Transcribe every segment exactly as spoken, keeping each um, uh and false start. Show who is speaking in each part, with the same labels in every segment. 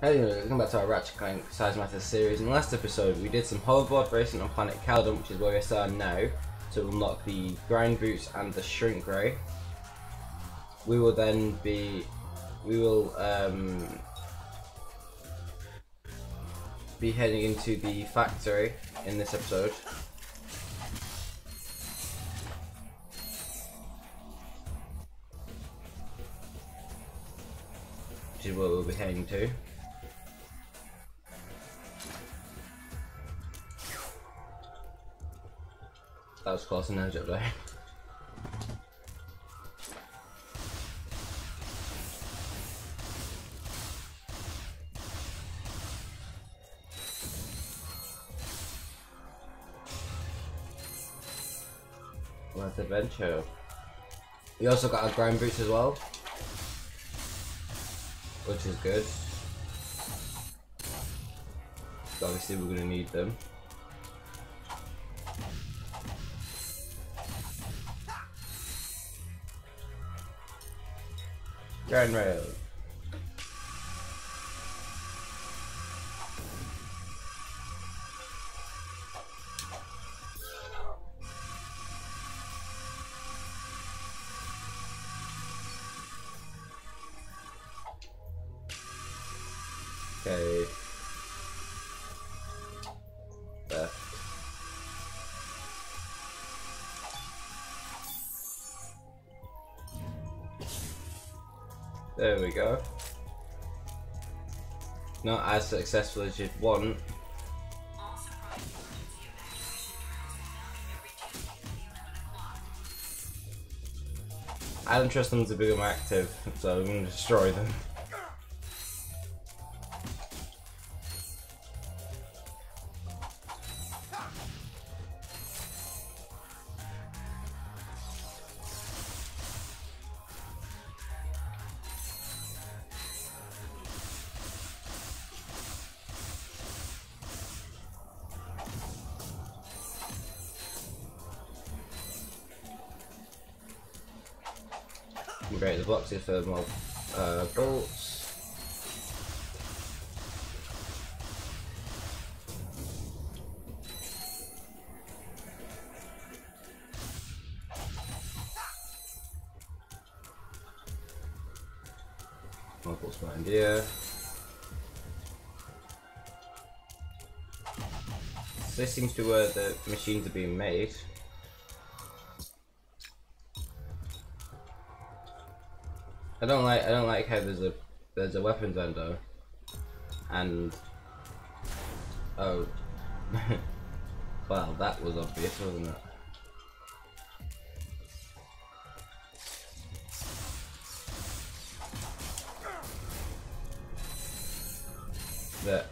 Speaker 1: Anyway, welcome back to our Ratchet and Clank Size Matters series. In the last episode, we did some hoverboard racing on planet Caldon, which is where we are now, to unlock the grind boots and the shrink ray. We will then be, we will um, be heading into the factory in this episode. Which is where we'll be heading to. That was close enough up there. Let's adventure. We also got our grind boots as well, which is good. Obviously we're going to need them. Grind rail. Okay. There. There we go. Not as successful as you'd want. I don't trust them to become active, so I'm going to destroy them. Great, the boxes for more uh, bolts. More bolts behind here. So this seems to be where the machines are being made. I don't like I don't like how there's a there's a weapons vendor and oh well, that was obvious, wasn't it? That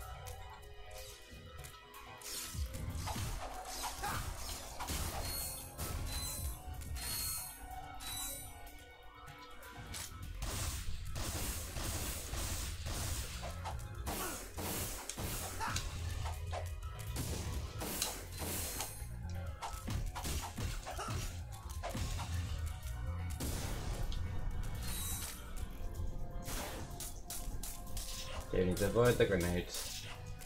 Speaker 1: you need to avoid the grenades.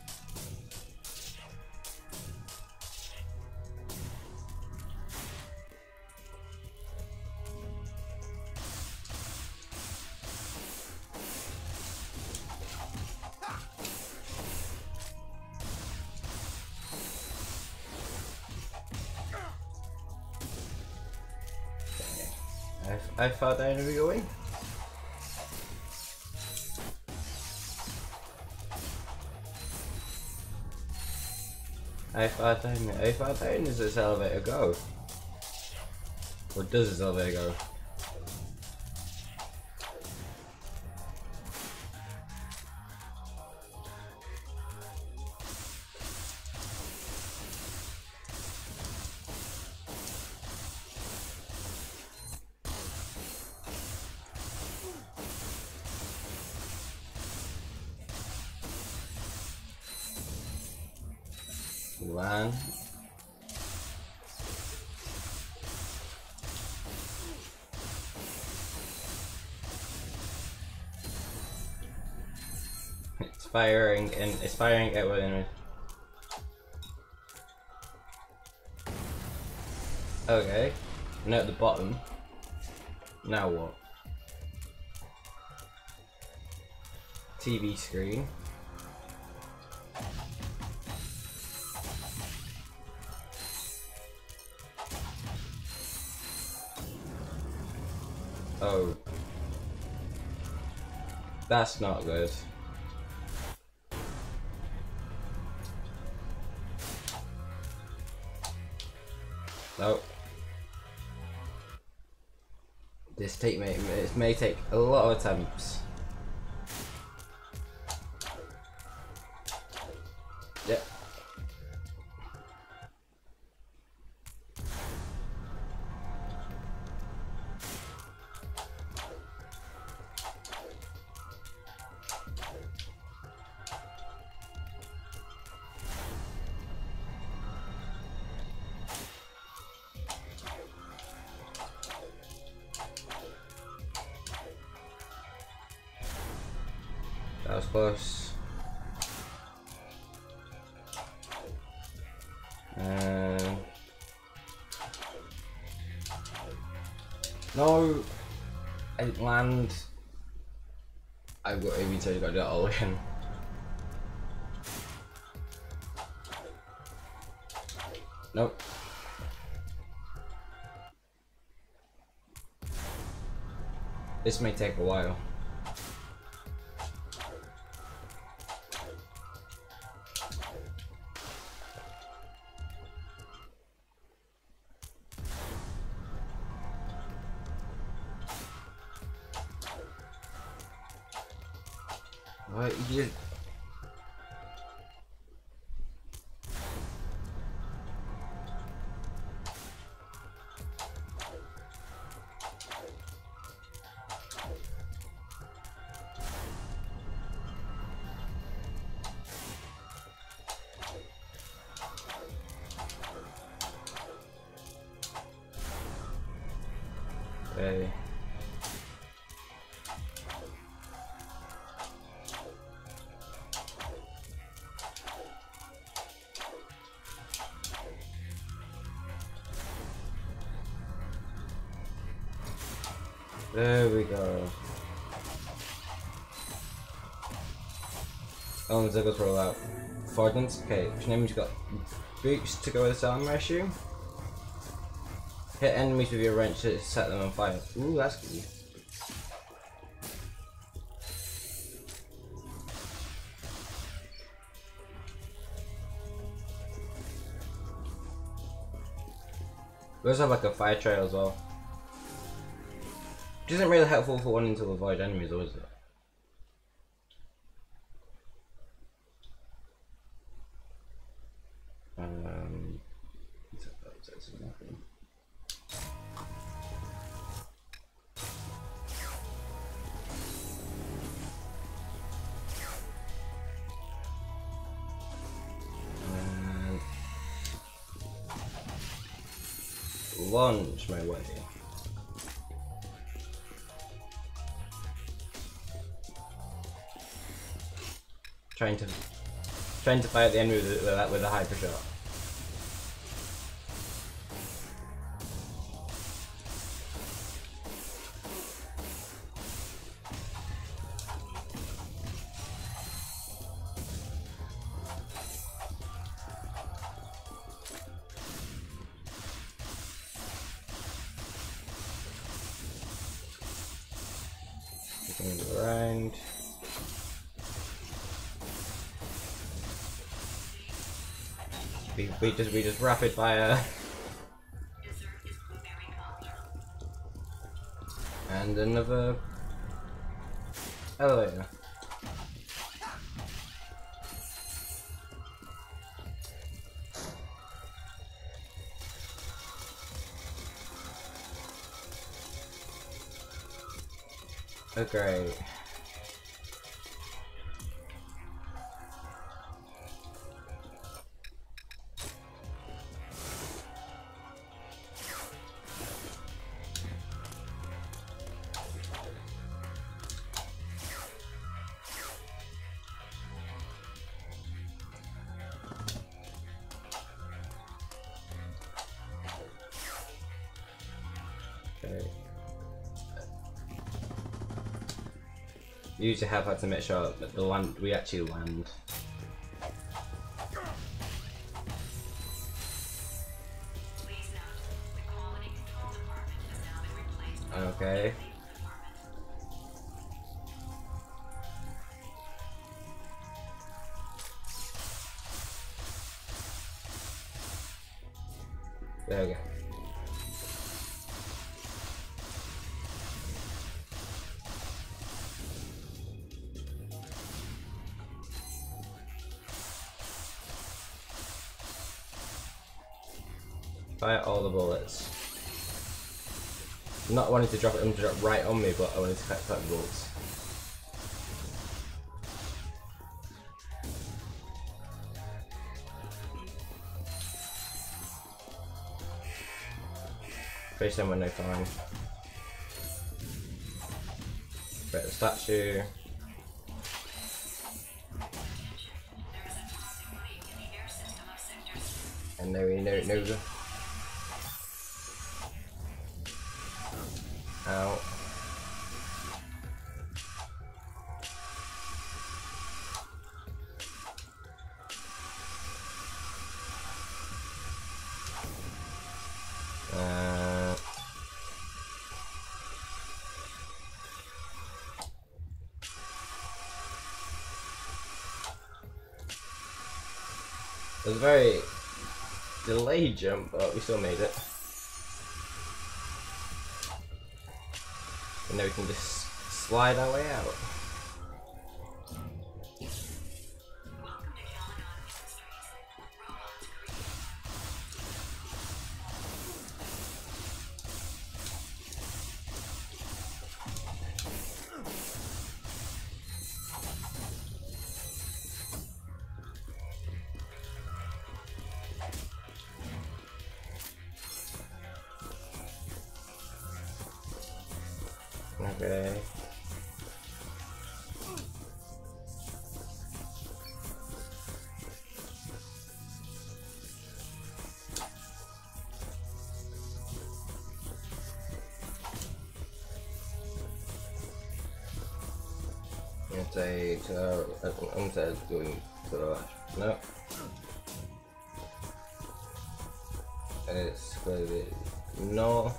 Speaker 1: Okay. I, I thought I knew going. How far down, how far down does this elevator go? Or does this elevator go? One. firing and it's firing at one. Okay, and at the bottom. Now what? T V screen. Oh. That's not good. Nope. This take may it may take a lot of attempts. Yep. That was close. Um, no, I didn't land. I've got A B, so you gotta do it all again. Nope. This may take a while. What you? Okay. There we go. Oh, the Ziggles roll out. Fordance. Okay, which name you got? Boots to go with the sound ratio. Hit enemies with your wrench to set them on fire. Ooh, that's good. We also have like a fire trail as well. Which isn't really helpful for wanting to avoid enemies, though, is it? Um, launch my way. Trying to trying to fire at the enemy with a, with a hyper shot. Around. We, we just we just rapid fire. And another elevator. Oh great. Use your health to make sure that the land we actually land. Okay. There we go. Fire all the bullets. Not wanting to drop it them to drop right on me, but I wanted to collect the bullets. Face them when they find. Break the statue. And no, no, no. Ow. Uh, it was a very delayed jump, but we still made it. And now we can just slide our way out. Okay. Let's say to I'm going to the left. No. It's going to be no.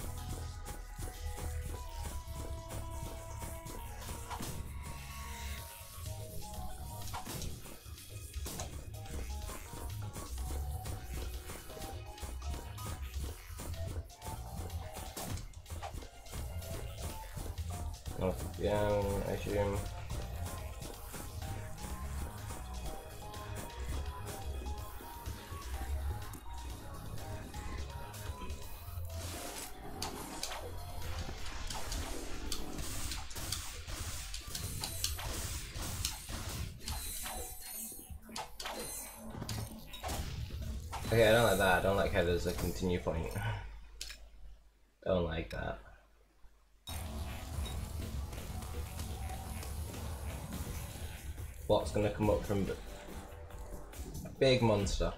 Speaker 1: North down, I assume. Okay, I don't like that. I don't like how there's a continue point. Don't like that. What's gonna come up from a big monster?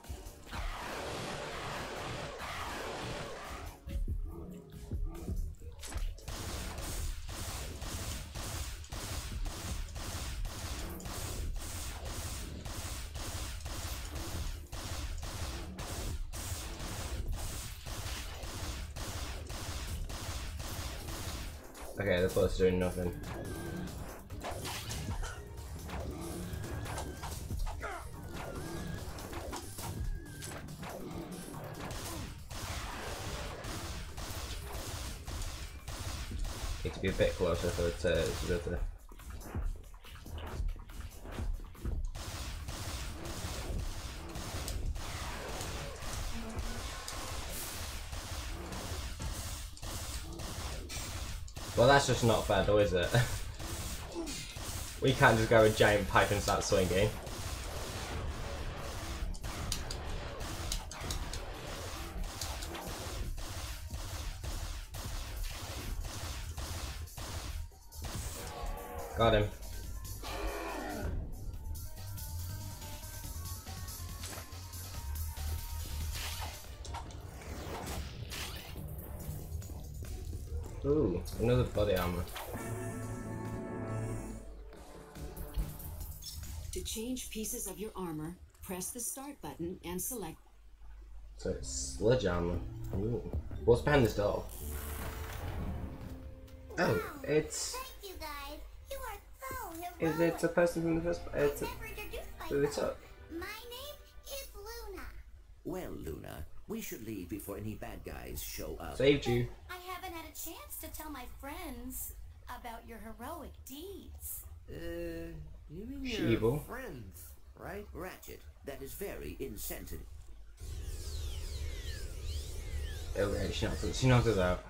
Speaker 1: Okay, the bullets are doing nothing. Need to be a bit closer for it to, to go to. Well, that's just not fair though, is it? We can't just go a giant pipe and start swinging. Got him. Ooh, another body armor.
Speaker 2: To change pieces of your armor, press the start button and select.
Speaker 1: So it's sledgehammer. Ooh. What's behind this door? Oh, it's.
Speaker 3: Thank you guys. You are so heroic.
Speaker 1: Is it a person from the first? It's a.
Speaker 3: Never introduced
Speaker 1: It's
Speaker 3: myself.
Speaker 1: up.
Speaker 3: My name is Luna.
Speaker 4: Well, Luna, we should leave before any bad guys show up.
Speaker 1: Saved you.
Speaker 3: I haven't had a chance to tell my friends about your heroic deeds.
Speaker 4: Uh, you mean
Speaker 1: She
Speaker 4: your
Speaker 1: evil.
Speaker 4: friends, right? Ratchet, that is very insensitive.
Speaker 1: Okay, she knocked, she knocked us out.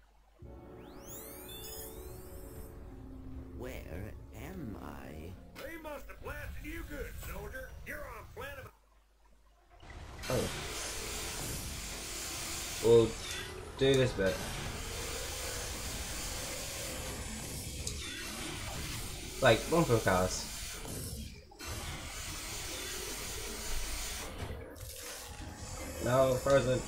Speaker 4: Where am I?
Speaker 5: They must have blasted you good, soldier. You're on planet.
Speaker 1: Oh. We'll do this bit. Like bumper cars. No, frozen.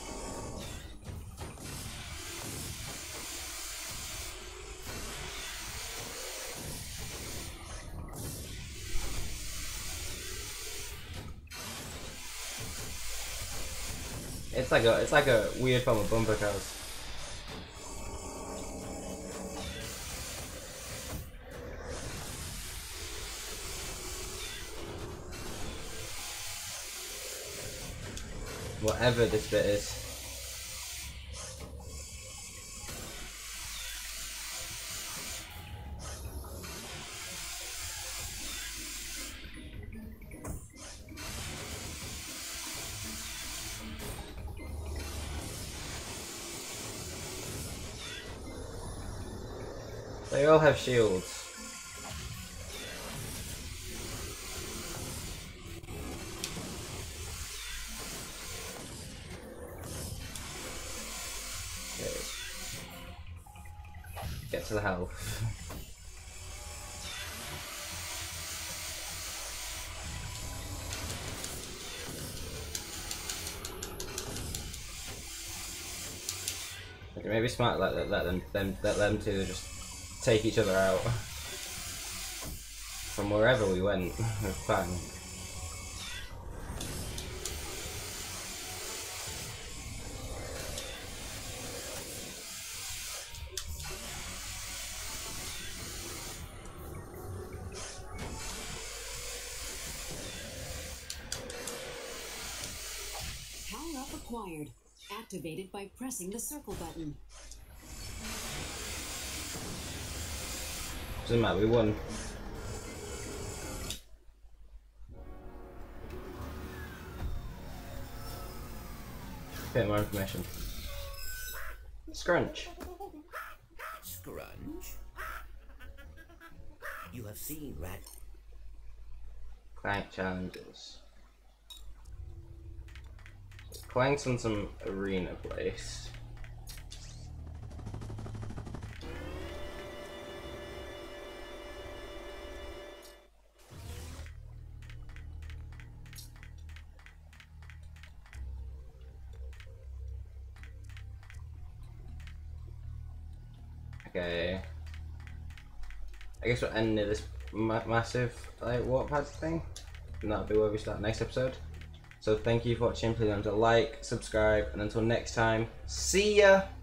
Speaker 1: It's like a it's like a weird form of bumper cars. Whatever this bit is. They all have shields. Okay. Get to the health. Okay, maybe smart let, let, let them them let them two just take each other out from wherever we went. Fine.
Speaker 2: Power up acquired. Activated by pressing the circle button.
Speaker 1: Doesn't matter, we won. Bit more information. Scrunch.
Speaker 4: Scrunch? You have seen Rat.
Speaker 1: Clank challenges. Clank's on some arena place. Okay. I guess we'll end near this ma massive like waterpad thing, and that'll be where we start next episode. So thank you for watching. Please remember to like, subscribe, and until next time, see ya.